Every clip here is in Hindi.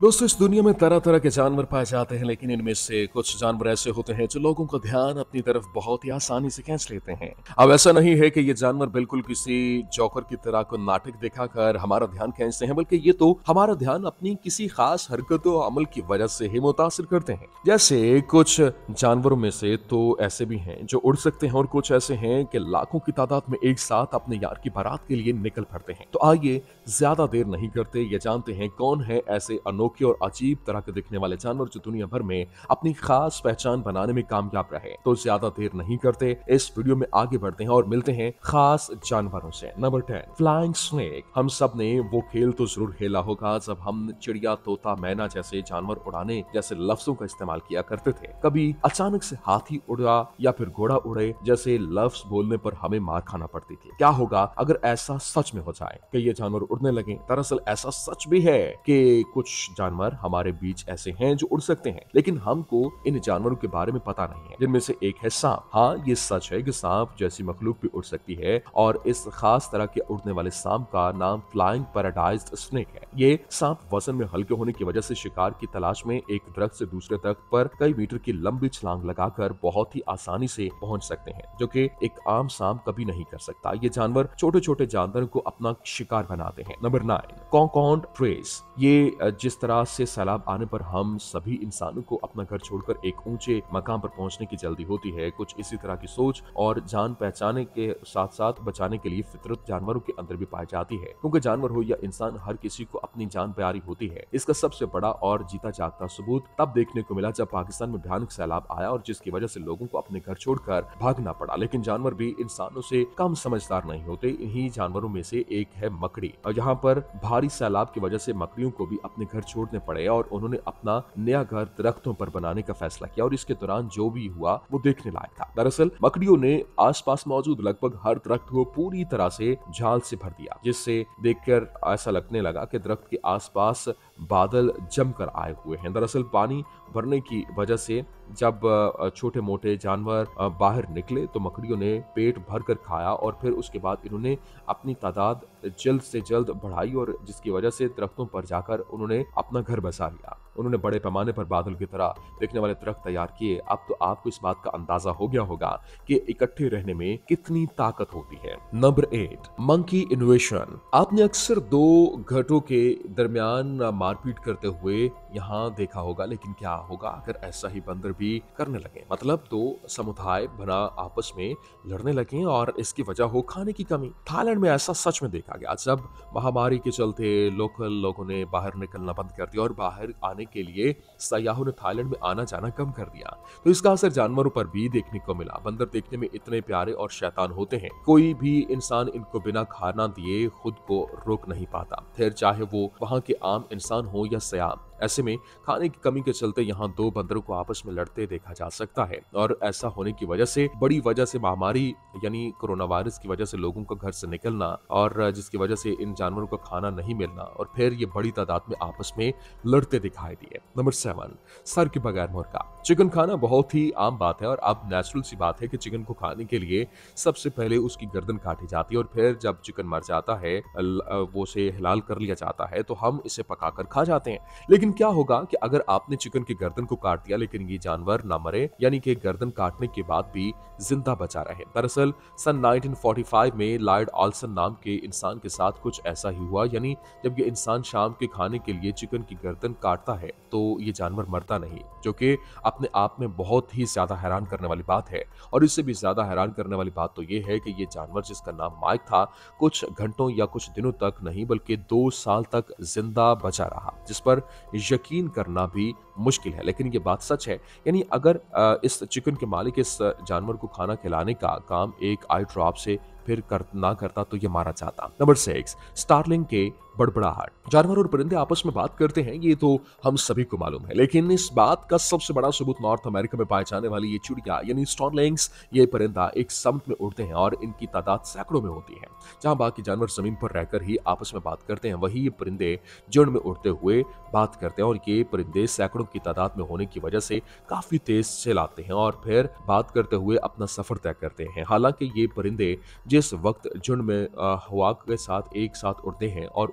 दोस्तों, इस दुनिया में तरह तरह के जानवर पाए जाते हैं, लेकिन इनमें से कुछ जानवर ऐसे होते हैं जो लोगों का ध्यान अपनी तरफ बहुत ही आसानी से खींच लेते हैं। अब ऐसा नहीं है कि ये जानवर बिल्कुल किसी जोकर की तरह को नाटक दिखाकर हमारा ध्यान खींचते हैं, बल्कि ये तो हमारा ध्यान अपनी किसी खास हरकत और अमल की वजह से ही मुतासिर करते हैं। जैसे कुछ जानवरों में से तो ऐसे भी हैं जो उड़ सकते हैं और कुछ ऐसे हैं कि लाखों की तादाद में एक साथ अपने यार की बारात के लिए निकल पड़ते हैं। तो आइए ज्यादा देर नहीं करते, ये जानते हैं कौन है ऐसे अनोखे और अजीब तरह के दिखने वाले जानवर जो दुनिया भर में अपनी खास पहचान बनाने में कामयाब रहे। तो ज्यादा देर नहीं करते, इस वीडियो में आगे बढ़ते हैं और मिलते हैं खास जानवरों से। Number 10, flying snake. हम सब ने वो खेल तो जरूर खेला होगा जब हम चिड़िया, तोता, मैना जैसे जानवर उड़ाने जैसे लफ्जों का इस्तेमाल किया करते थे। कभी अचानक से हाथी उड़ा या फिर घोड़ा उड़े जैसे लफ्ज बोलने पर हमें मार खाना पड़ती थी। क्या होगा अगर ऐसा सच में हो जाए कि ये जानवर उड़ने लगे? दरअसल ऐसा सच भी है कि कुछ जानवर हमारे बीच ऐसे हैं जो उड़ सकते हैं, लेकिन हमको इन जानवरों के बारे में पता नहीं है। जिनमें से एक है सांप। हाँ, ये सच है कि सांप जैसी मखलूक भी उड़ सकती है और इस खास तरह के उड़ने वाले सांप का नाम फ्लाइंग पैराडाइज्ड स्नेक है। ये सांप वजन में हल्के होने की वजह से शिकार की तलाश में एक दरख्त से दूसरे दरख्त पर कई मीटर की लंबी छलांग लगाकर बहुत ही आसानी से पहुंच सकते हैं, जो कि एक आम सांप कभी नहीं कर सकता। ये जानवर छोटे छोटे जानवरों को अपना शिकार बनाते हैं। Number 9, cocooned trees. ये जिस तरह से सैलाब आने पर हम सभी इंसानों को अपना घर छोड़कर एक ऊंचे मकाम पर पहुंचने की जल्दी होती है, कुछ इसी तरह की सोच और जान पहचाने के साथ साथ बचाने के लिए फितरत जानवरों के अंदर भी पाई जाती है। क्योंकि जानवर हो या इंसान, हर किसी को अपनी जान प्यारी होती है। इसका सबसे बड़ा और जीता जागता सबूत तब देखने को मिला जब पाकिस्तान में भयानक सैलाब आया और जिसकी वजह से लोगों को अपने घर छोड़कर भागना पड़ा। लेकिन जानवर भी इंसानों से कम समझदार नहीं होते। इन्हीं जानवरों में से एक है मकड़ी। और यहाँ पर भारी सैलाब की वजह से मकड़ियों को भी अपने घर छोड़ने पड़े और उन्होंने अपना नया घर दरख्तों पर बनाने का फैसला किया और इसके दौरान जो भी हुआ वो देखने लायक था। दरअसल मकड़ियों ने आसपास मौजूद लगभग हर दरख्त को पूरी तरह से झाल से भर दिया, जिससे देखकर ऐसा लगने लगा कि दरख्त के आसपास बादल जमकर आए हुए हैं। दरअसल पानी भरने की वजह से जब छोटे मोटे जानवर बाहर निकले तो मकड़ियों ने पेट भर कर खाया और फिर उसके बाद इन्होंने अपनी तादाद जल्द से जल्द बढ़ाई और जिसकी वजह से दरख्तों पर जाकर उन्होंने अपना घर बसा लिया। उन्होंने बड़े पैमाने पर बादल की तरह दिखने वाले दरख्त तैयार किए। अब तो आपको इस बात का अंदाजा हो गया होगा कि इकट्ठे रहने में कितनी ताकत होती है। Number 8, monkey invasion. आपने अक्सर दो घटों के दरमियान मारपीट करते हुए यहाँ देखा होगा, लेकिन क्या होगा अगर ऐसा ही बंदर भी करने लगे? मतलब दो समुदाय बना आपस में लड़ने लगे और इसकी वजह हो खाने की कमी। थाईलैंड में ऐसा सच में देखा गया जब महामारी के चलते लोकल लोगों ने बाहर निकलना बंद कर दिया और बाहर आने के लिए सयाहों ने थाईलैंड में आना जाना कम कर दिया। तो इसका असर जानवरों पर भी देखने को मिला। बंदर देखने में इतने प्यारे और शैतान होते हैं, कोई भी इंसान इनको बिना खाना दिए खुद को रोक नहीं पाता, फिर चाहे वो वहां के आम इंसान हो या सयाम। ऐसे में खाने की कमी के चलते यहाँ दो बंदरों को आपस में लड़ते देखा जा सकता है और ऐसा होने की वजह से बड़ी वजह से महामारी यानी कोरोना वायरस की वजह से लोगों का घर से निकलना और जिसकी वजह से इन जानवरों को खाना नहीं मिलना और फिर ये बड़ी तादाद में आपस में लड़ते दिखाई दिए। नंबर 7, सर के बगैर मुर्गा। चिकन खाना बहुत ही आम बात है और अब नेचुरल सी बात है कि चिकन को खाने के लिए सबसे पहले उसकी गर्दन काटी जाती है और फिर जब चिकन मर जाता है वो से हलाल कर लिया जाता है तो हम इसे पकाकर खा जाते हैं। लेकिन क्या होगा कि अगर आपने चिकन की गर्दन को काट दिया लेकिन ये जानवर ना मरे, यानी कि गर्दन काटने के बाद भी जिंदा बचा रहे? दरअसल सन 1945 में लॉयड ऑल्सन नाम के इंसान के साथ कुछ ऐसा ही हुआ। यानी जब ये इंसान शाम के खाने के लिए चिकन की गर्दन काटता है तो ये जानवर मरता नहीं, जो कि अपने आप में बहुत ही ज्यादा हैरान करने वाली बात है। और इससे भी ज्यादा हैरान करने वाली बात तो ये है कि ये जानवर जिसका नाम माइक था, कुछ घंटों या कुछ दिनों तक नहीं बल्कि 2 साल तक जिंदा बचा रहा, जिस पर यकीन करना भी मुश्किल है, लेकिन ये बात सच है। यानी अगर इस चिकन के मालिक इस जानवर को खाना खिलाने का काम एक आई ड्रॉप से फिर ना करता तो ये मारा जाता। नंबर 6, स्टारलिंग के बड़बड़ाहट। जानवर और परिंदे आपस में बात करते हैं, ये तो हम सभी को मालूम है, लेकिन इस बात का सबसे बड़ा सबूत नॉर्थ अमेरिका में पाए जाने वाली ये चिड़िया यानी स्टारलिंग्स। ये परिंदा एक समुद्र में उड़ते हैं और इनकी तादाद सैकड़ों में होती है। जहां बाकी जानवर जमीन पर रहकर ही आपस में बात करते हैं, वही ये परिंदे झुंड में उड़ते हुए बात करते हैं और ये परिंदे सैकड़ों की तादाद में होने की वजह से काफी तेज चलाते हैं और फिर बात करते हुए अपना सफर तय करते हैं। हालांकि ये परिंदे जिस वक्त झुंड में हवा के साथ एक साथ उड़ते हैं और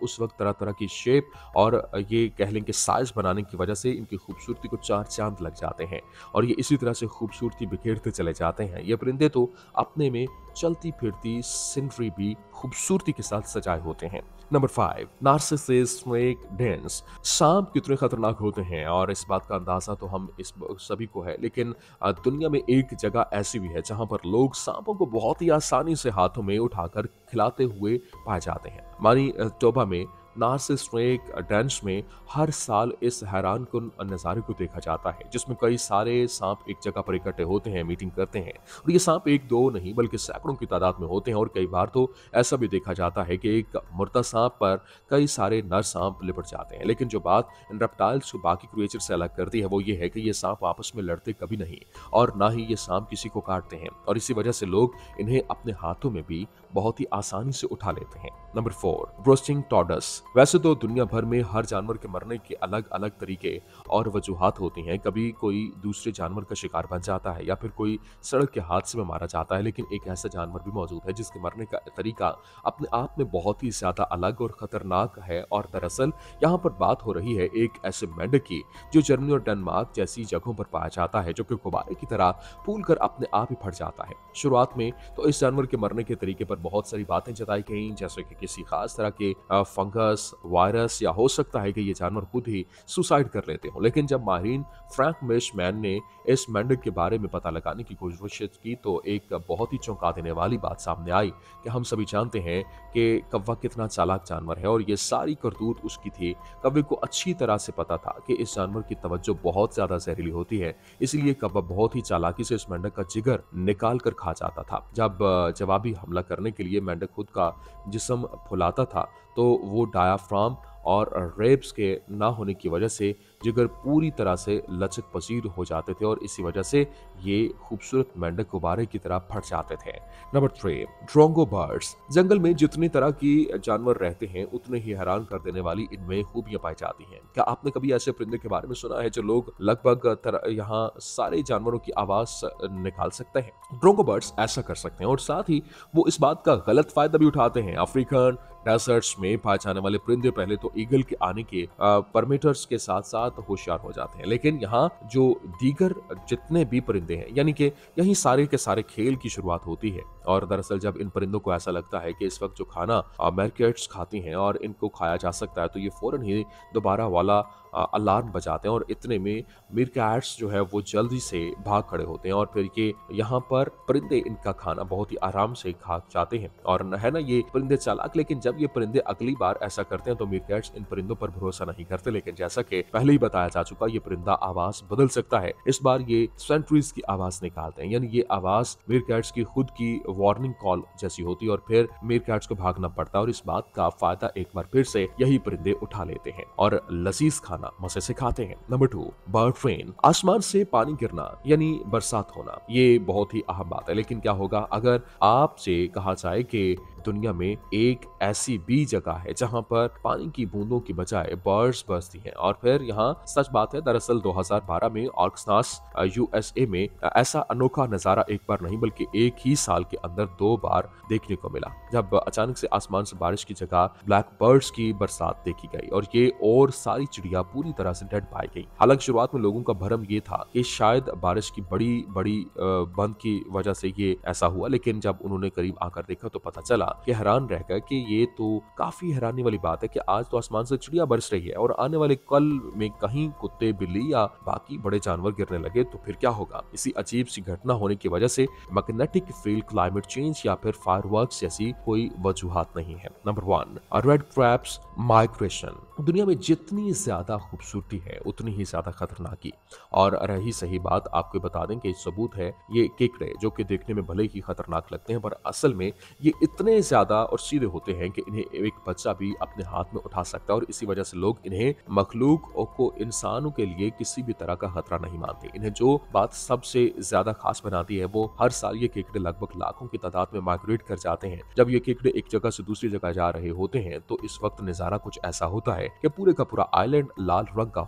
उस वक्त तरह तरह की शेप और ये कह लें कि साइज बनाने की वजह से इनकी खूबसूरती को चार चांद लग जाते हैं और ये इसी तरह से खूबसूरती बिखेरते चले जाते हैं। ये परिंदे तो अपने में चलती फिरती सीनरी भी खूबसूरती के साथ सजाए होते हैं। Number 5, Narcisse snake dens. सांप कितने खतरनाक होते हैं और इस बात का अंदाजा तो हम इस सभी को है, लेकिन दुनिया में एक जगह ऐसी भी है जहां पर लोग सांपों को बहुत ही आसानी से हाथों में उठाकर खिलाते हुए पाए जाते हैं। टोबा में नार्सिस स्नेक डेंस में हर साल इस हैरानकुन नज़ारे को देखा जाता है जिसमें कई सारे सांप एक जगह पर इकट्ठे होते हैं, मीटिंग करते हैं और ये सांप एक दो नहीं बल्कि सैकड़ों की तादाद में होते हैं और कई बार तो ऐसा भी देखा जाता है कि एक मुर्दा सांप पर कई सारे नर सांप लिपट जाते हैं। लेकिन जो बात इन रेप्टाइल्स को बाकी क्रिएचर से अलग करती है वो ये है कि ये सांप आपस में लड़ते कभी नहीं और ना ही ये सांप किसी को काटते हैं और इसी वजह से लोग इन्हें अपने हाथों में भी बहुत ही आसानी से उठा लेते हैं। Number 4, roasting tortoise. वैसे तो दुनिया भर में हर जानवर के मरने के अलग अलग तरीके और वजूहात होती हैं। कभी कोई दूसरे जानवर का शिकार बन जाता है या फिर कोई सड़क के हादसे में मारा जाता है, लेकिन एक ऐसा जानवर भी मौजूद है जिसके मरने का तरीका अपने आप में बहुत ही ज्यादा अलग और खतरनाक है और दरअसल यहाँ पर बात हो रही है एक ऐसे मेंढक की जो जर्मनी और डेनमार्क जैसी जगहों पर पाया जाता है, जो कि गुब्बारे की तरह फूल कर अपने आप ही फट जाता है। शुरुआत में तो इस जानवर के मरने के तरीके पर बहुत सारी बातें जताई गई, जैसे कि किसी खास तरह के फंगस, वायरस या हो सकता है कि ये जानवर खुद ही सुसाइड कर लेते हो। लेकिन जब माहिरीन फ्रैंक मिशमैन ने इस मेंढक के बारे में पता लगाने की कोशिश की तो एक बहुत ही चौंका देने वाली बात सामने आई कि हम सभी जानते हैं कि कौवा कितना चालाक जानवर है और ये सारी करतूत उसकी थी। कौवे को अच्छी तरह से पता था कि इस जानवर की तवज्जो बहुत ज्यादा जहरीली होती है, इसलिए कौवा बहुत ही चालाकी से इस मेंढक का जिगर निकाल कर खा जाता था। जब जवाबी हमला करने के लिए मेंढक खुद का जिस्म फुलाता था तो वो डायाफ्राम और रेब्स के ना होने की वजह से जिगर पूरी तरह से लचक पसीर हो जाते थे और इसी वजह से ये खूबसूरत मेंढक गुब्बारे की तरह फट जाते थे। Number 3, drongo birds. जंगल में जितनी तरह की जानवर रहते हैं उतने ही हैरान कर देने वाली इनमें खूबियां पाई जाती हैं। क्या आपने कभी ऐसे परिंदे के बारे में सुना है जो लोग लगभग यहाँ सारे जानवरों की आवाज निकाल सकते हैं? ड्रोंगो बर्ड्स ऐसा कर सकते हैं और साथ ही वो इस बात का गलत फायदा भी उठाते हैं। अफ्रीकन डेजर्ट्स में पाए जाने वाले परिंदे पहले तो ईगल के आने के परमीटर्स के साथ साथ होशियार हो जाते हैं, लेकिन यहाँ जो दीगर जितने भी परिंदे हैं यानी कि यही सारे के सारे खेल की शुरुआत होती है। और दरअसल जब इन परिंदों को ऐसा लगता है कि इस वक्त जो खाना मैरकेट्स खाती हैं और इनको खाया जा सकता है तो ये फौरन ही दोबारा वाला अलार्म बजाते हैं और इतने में मीरकैट्स जो है वो जल्दी से भाग खड़े होते हैं और फिर ये यहाँ पर परिंदे इनका खाना बहुत ही आराम से खा जाते हैं। और है ना ये परिंदे चालाक, लेकिन जब ये परिंदे अगली बार ऐसा करते हैं तो मीरकैट्स इन परिंदों पर भरोसा नहीं करते। लेकिन जैसा कि पहले ही बताया जा चुका, ये परिंदा आवाज बदल सकता है। इस बार ये सेंट्रीज की आवाज निकालते हैं, यानी ये आवाज मीरकैट्स की खुद की वार्निंग कॉल जैसी होती है और फिर मीरकैट्स को भागना पड़ता है और इस बात का फायदा एक बार फिर से यही परिंदे उठा लेते हैं और लजीज खाना मजे से खाते हैं। Number 2, bird rain. आसमान से पानी गिरना यानी बरसात होना, ये बहुत ही अहम बात है। लेकिन क्या होगा अगर आपसे कहा जाए कि दुनिया में एक ऐसी भी जगह है जहां पर पानी की बूंदों की बजाय बर्ड्स बरसती हैं? और फिर यहाँ सच बात है, दरअसल 2012 में ऑक्सनास यूएसए में ऐसा अनोखा नजारा एक बार नहीं बल्कि एक ही साल के अंदर 2 बार देखने को मिला, जब अचानक से आसमान से बारिश की जगह ब्लैक बर्ड्स की बरसात देखी गई और ये और सारी चिड़िया पूरी तरह से डेड पाई गई। हालांकि शुरुआत में लोगों का भ्रम ये था कि शायद बारिश की बड़ी बंद की वजह से ये ऐसा हुआ, लेकिन जब उन्होंने करीब आकर देखा तो पता चला कि हैरान रह गए कि ये तो काफी हैरानी वाली बात है कि आज तो आसमान से चिड़िया बरस रही है और आने वाले कल में कहीं कुत्ते, बिल्ली या बाकी बड़े जानवर गिरने लगे तो फिर क्या होगा। इसी अजीब सी घटना होने की वजह से मैग्नेटिक फील्ड, क्लाइमेट चेंज या फिर फायरवर्क्स जैसी कोई वजूहात नहीं है। Number 1, red crabs migration. दुनिया में जितनी ज्यादा खूबसूरती है उतनी ही ज्यादा खतरनाकी। और रही सही बात, आपको बता दें कि सबूत है ये केकड़े जो कि देखने में भले ही खतरनाक लगते हैं पर असल में ये इतने ज्यादा और सीधे होते हैं कि इन्हें एक बच्चा भी अपने हाथ में उठा सकता है और इसी वजह से लोग इन्हें मखलूक को, इंसानों के लिए किसी भी तरह का खतरा नहीं मानते। इन्हें जो बात सबसे ज्यादा खास बनाती है वो हर साल ये केकड़े लगभग लाखों की तादाद में माइग्रेट कर जाते हैं। जब ये केकड़े एक जगह से दूसरी जगह जा रहे होते हैं तो इस वक्त नजारा कुछ ऐसा होता है कि पूरे का पूरा आइलैंड लाल रंग का होता है,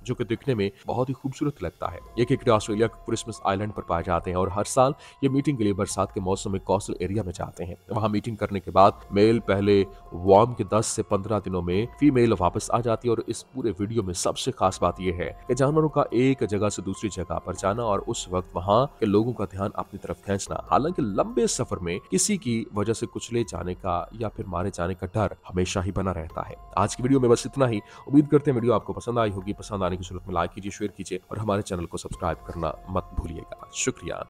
जो कि दिखने में बहुत ही खूबसूरत लगता है। ये केकड़े ऑस्ट्रेलिया के क्रिसमस आइलैंड पर पाए जाते हैं और हर साल ये मीटिंग के लिए बरसात के मौसम में कोस्टल एरिया में जाते हैं। वहां मीटिंग करने के बाद मेल पहले वार्म के 10 से 15 दिनों में फीमेल वापस आ जाती है और इस पूरे वीडियो में सबसे खास बात यह है कि जानवरों का एक जगह से दूसरी जगह पर जाना और उस वक्त वहां के लोगों का ध्यान अपनी तरफ खींचना। हालांकि लंबे सफर में किसी की वजह से कुचले जाने का या फिर मारे जाने का डर हमेशा ही बना रहता है। आज की वीडियो में बस इतना ही। उम्मीद करते हैं वीडियो आपको पसंद आई होगी। पसंद आने की सूरत में लाइक कीजिए, शेयर कीजिए और हमारे चैनल को सब्सक्राइब करना मत भूलिएगा। शुक्रिया।